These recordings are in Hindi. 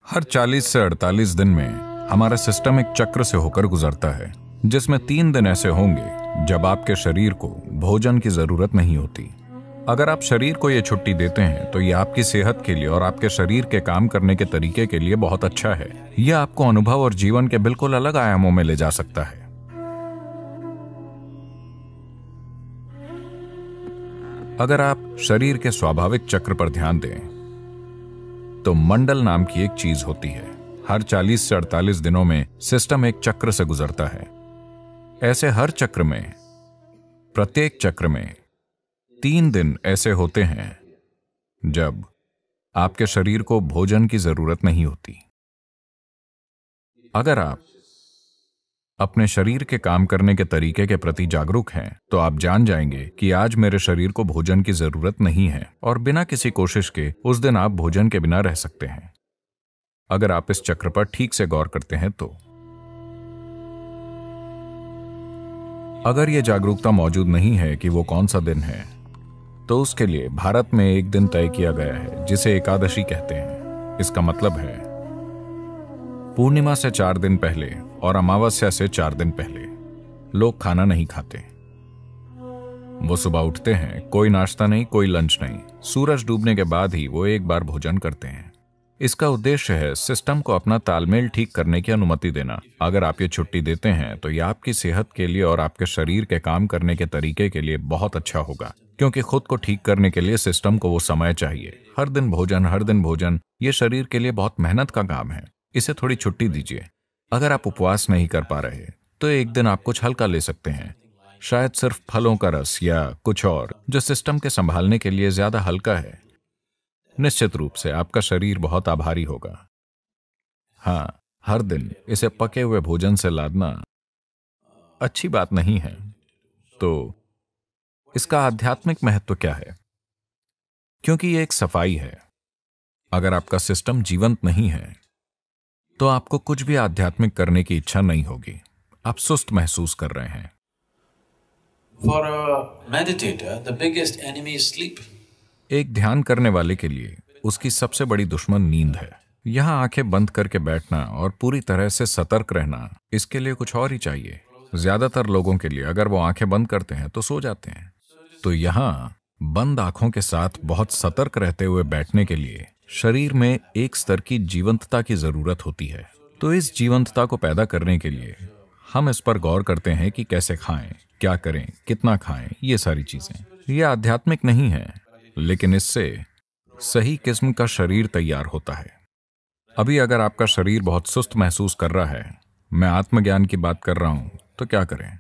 हर 40 से 48 दिन में हमारा सिस्टम एक चक्र से होकर गुजरता है, जिसमें 3 दिन ऐसे होंगे जब आपके शरीर को भोजन की जरूरत नहीं होती। अगर आप शरीर को ये छुट्टी देते हैं तो ये आपकी सेहत के लिए और आपके शरीर के काम करने के तरीके के लिए बहुत अच्छा है। यह आपको अनुभव और जीवन के बिल्कुल अलग आयामों में ले जा सकता है। अगर आप शरीर के स्वाभाविक चक्र पर ध्यान दें तो मंडल नाम की एक चीज होती है। हर 40 से 48 दिनों में सिस्टम एक चक्र से गुजरता है। ऐसे हर चक्र में, प्रत्येक चक्र में 3 दिन ऐसे होते हैं जब आपके शरीर को भोजन की जरूरत नहीं होती। अगर आप अपने शरीर के काम करने के तरीके के प्रति जागरूक हैं तो आप जान जाएंगे कि आज मेरे शरीर को भोजन की जरूरत नहीं है और बिना किसी कोशिश के उस दिन आप भोजन के बिना रह सकते हैं। अगर आप इस चक्र पर ठीक से गौर करते हैं तो अगर यह जागरूकता मौजूद नहीं है कि वो कौन सा दिन है, तो उसके लिए भारत में एक दिन तय किया गया है जिसे एकादशी कहते हैं। इसका मतलब है पूर्णिमा से 4 दिन पहले और अमावस्या से 4 दिन पहले लोग खाना नहीं खाते। वो सुबह उठते हैं, कोई नाश्ता नहीं, कोई लंच नहीं, सूरज डूबने के बाद ही वो एक बार भोजन करते हैं। इसका उद्देश्य है सिस्टम को अपना तालमेल ठीक करने की अनुमति देना। अगर आप ये छुट्टी देते हैं तो यह आपकी सेहत के लिए और आपके शरीर के काम करने के तरीके के लिए बहुत अच्छा होगा, क्योंकि खुद को ठीक करने के लिए सिस्टम को वो समय चाहिए। हर दिन भोजन, ये शरीर के लिए बहुत मेहनत का काम है। इसे थोड़ी छुट्टी दीजिए। अगर आप उपवास नहीं कर पा रहे तो एक दिन आप कुछ हल्का ले सकते हैं, शायद सिर्फ फलों का रस या कुछ और जो सिस्टम के संभालने के लिए ज्यादा हल्का है। निश्चित रूप से आपका शरीर बहुत आभारी होगा। हाँ, हर दिन इसे पके हुए भोजन से लादना अच्छी बात नहीं है। तो इसका आध्यात्मिक महत्व क्या है? क्योंकि यह एक सफाई है। अगर आपका सिस्टम जीवंत नहीं है तो आपको कुछ भी आध्यात्मिक करने की इच्छा नहीं होगी। आप सुस्त महसूस कर रहे हैं। For a meditator, the biggest enemy is sleep. एक ध्यान करने वाले के लिए उसकी सबसे बड़ी दुश्मन नींद है। यहां आंखें बंद करके बैठना और पूरी तरह से सतर्क रहना, इसके लिए कुछ और ही चाहिए। ज्यादातर लोगों के लिए अगर वो आंखें बंद करते हैं तो सो जाते हैं। तो यहां बंद आंखों के साथ बहुत सतर्क रहते हुए बैठने के लिए शरीर में एक स्तर की जीवंतता की जरूरत होती है। तो इस जीवंतता को पैदा करने के लिए हम इस पर गौर करते हैं कि कैसे खाएं, क्या करें, कितना खाएं, ये सारी चीजें। ये आध्यात्मिक नहीं है, लेकिन इससे सही किस्म का शरीर तैयार होता है। अभी अगर आपका शरीर बहुत सुस्त महसूस कर रहा है, मैं आत्मज्ञान की बात कर रहा हूं, तो क्या करें,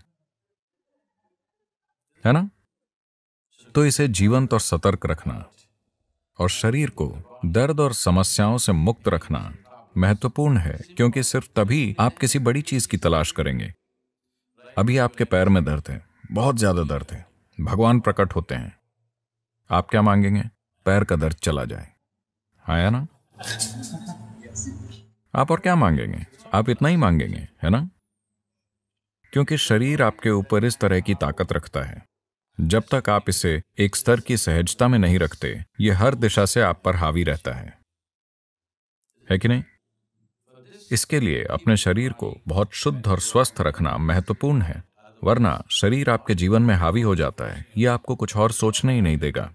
है ना? तो इसे जीवंत और सतर्क रखना और शरीर को दर्द और समस्याओं से मुक्त रखना महत्वपूर्ण है, क्योंकि सिर्फ तभी आप किसी बड़ी चीज की तलाश करेंगे। अभी आपके पैर में दर्द है, बहुत ज्यादा दर्द है, भगवान प्रकट होते हैं, आप क्या मांगेंगे? पैर का दर्द चला जाए, है ना? आप और क्या मांगेंगे? आप इतना ही मांगेंगे, है ना? क्योंकि शरीर आपके ऊपर इस तरह की ताकत रखता है। जब तक आप इसे एक स्तर की सहजता में नहीं रखते, यह हर दिशा से आप पर हावी रहता है कि नहीं? इसके लिए अपने शरीर को बहुत शुद्ध और स्वस्थ रखना महत्वपूर्ण है, वरना शरीर आपके जीवन में हावी हो जाता है। यह आपको कुछ और सोचने ही नहीं देगा।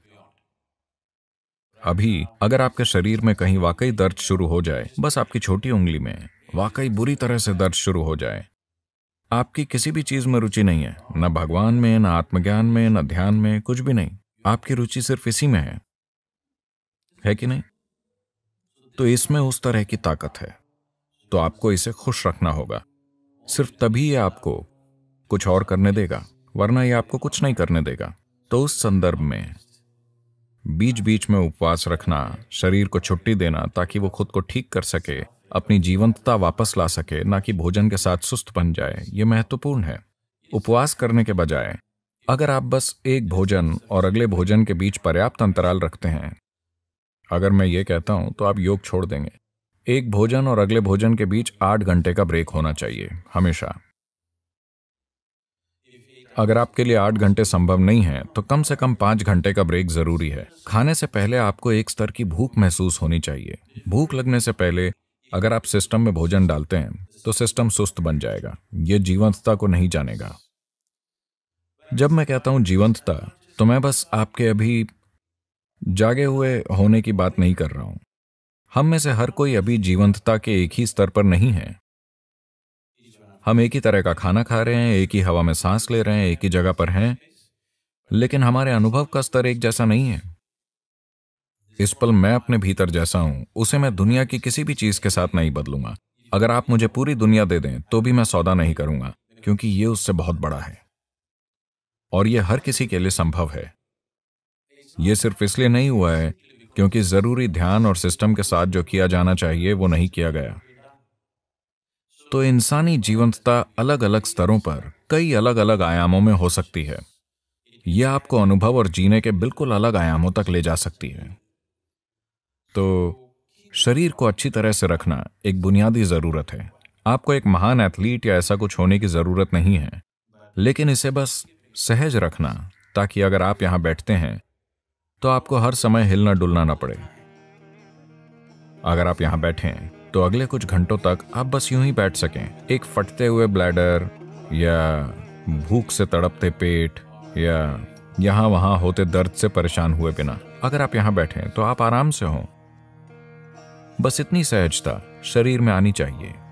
अभी अगर आपके शरीर में कहीं वाकई दर्द शुरू हो जाए, बस आपकी छोटी उंगली में वाकई बुरी तरह से दर्द शुरू हो जाए, आपकी किसी भी चीज में रुचि नहीं है, न भगवान में, न आत्मज्ञान में, न ध्यान में, कुछ भी नहीं, आपकी रुचि सिर्फ इसी में है कि नहीं? तो इसमें उस तरह की ताकत है, तो आपको इसे खुश रखना होगा। सिर्फ तभी ये आपको कुछ और करने देगा, वरना ये आपको कुछ नहीं करने देगा। तो उस संदर्भ में बीच बीच में उपवास रखना, शरीर को छुट्टी देना ताकि वो खुद को ठीक कर सके, अपनी जीवंतता वापस ला सके, ना कि भोजन के साथ सुस्त बन जाए, ये महत्वपूर्ण है। उपवास करने के बजाय अगर आप बस एक भोजन और अगले भोजन के बीच पर्याप्त अंतराल रखते हैं, अगर मैं ये कहता हूं तो आप योग छोड़ देंगे। एक भोजन और अगले भोजन के बीच 8 घंटे का ब्रेक होना चाहिए हमेशा। अगर आपके लिए 8 घंटे संभव नहीं है तो कम से कम 5 घंटे का ब्रेक जरूरी है। खाने से पहले आपको एक स्तर की भूख महसूस होनी चाहिए। भूख लगने से पहले अगर आप सिस्टम में भोजन डालते हैं तो सिस्टम सुस्त बन जाएगा, यह जीवंतता को नहीं जानेगा। जब मैं कहता हूं जीवंतता, तो मैं बस आपके अभी जागे हुए होने की बात नहीं कर रहा हूं। हम में से हर कोई अभी जीवंतता के एक ही स्तर पर नहीं है। हम एक ही तरह का खाना खा रहे हैं, एक ही हवा में सांस ले रहे हैं, एक ही जगह पर हैं, लेकिन हमारे अनुभव का स्तर एक जैसा नहीं है। इस पल मैं अपने भीतर जैसा हूं, उसे मैं दुनिया की किसी भी चीज के साथ नहीं बदलूंगा। अगर आप मुझे पूरी दुनिया दे दें तो भी मैं सौदा नहीं करूंगा, क्योंकि यह उससे बहुत बड़ा है और यह हर किसी के लिए संभव है। यह सिर्फ इसलिए नहीं हुआ है क्योंकि जरूरी ध्यान और सिस्टम के साथ जो किया जाना चाहिए वो नहीं किया गया। तो इंसानी जीवंतता अलग अलग स्तरों पर कई अलग अलग आयामों में हो सकती है। यह आपको अनुभव और जीने के बिल्कुल अलग आयामों तक ले जा सकती है। तो शरीर को अच्छी तरह से रखना एक बुनियादी जरूरत है। आपको एक महान एथलीट या ऐसा कुछ होने की जरूरत नहीं है, लेकिन इसे बस सहज रखना, ताकि अगर आप यहां बैठते हैं तो आपको हर समय हिलना डुलना ना पड़े। अगर आप यहां बैठे हैं तो अगले कुछ घंटों तक आप बस यूं ही बैठ सकें, एक फटते हुए ब्लैडर या भूख से तड़पते पेट या यहां वहां होते दर्द से परेशान हुए बिना। अगर आप यहां बैठे हैं तो आप आराम से हों। बस इतनी सहजता शरीर में आनी चाहिए।